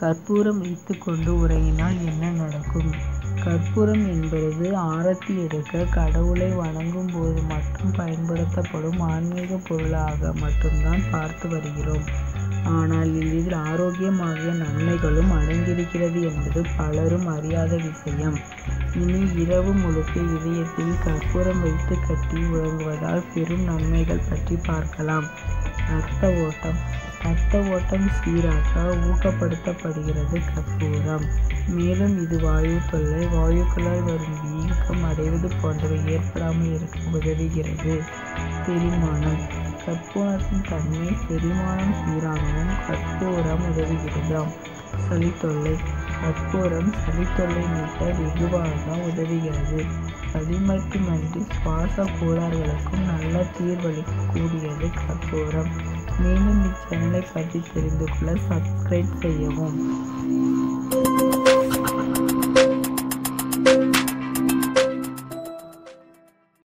கற்பூரம் வைத்துக்கொண்டு உறங்கினால் என்ன நடக்கும்? கற்பூரம் என்பது ஆரத்தி எடுக்க கடவுளை வணங்கும் போது மட்டும் பயன்படுத்தப்படும் ஆன்மீக பொருளாக மட்டும்தான் பார்த்து வருகிறோம். ஆனால் இதில் ஆரோக்கியமாகிய நன்மைகளும் அடங்கியிருக்கிறது என்பது பலரும் அறியாத விஷயம். இனி இரவு முழுக்க இதயத்தில் கற்பூரம் வைத்து கட்டி உறங்குவதால் பெரும் நன்மைகள் பற்றி பார்க்கலாம். இரத்த ஓட்டம் சீராக ஊக்கப்படுத்தப்படுகிறது கற்பூரம். மேலும் இது வாயு தொல்லை, வாயுக்களால் வரும் வீக்கம் அடைவது போன்றவை ஏற்படாமல் இருக்க உதவுகிறது. செரிமானம். கற்பூரத்தின் தன்மை செரிமானம் சீராகவும் கற்பூரம் உதவுகிறதாம். சளித்தொல்லை. கற்பூரம் சளித்தொல்லை நீக்க வெகுவாக உதவுகிறது. சளி மட்டுமன்றி சுவாச கோளாறுகளுக்கும் நல்ல தீர்வளிக்கக்கூடியது கற்பூரம். மேலும் இச்சேனலை பற்றி தெரிந்து கொள்ள சப்ஸ்கிரைப் செய்யவும்.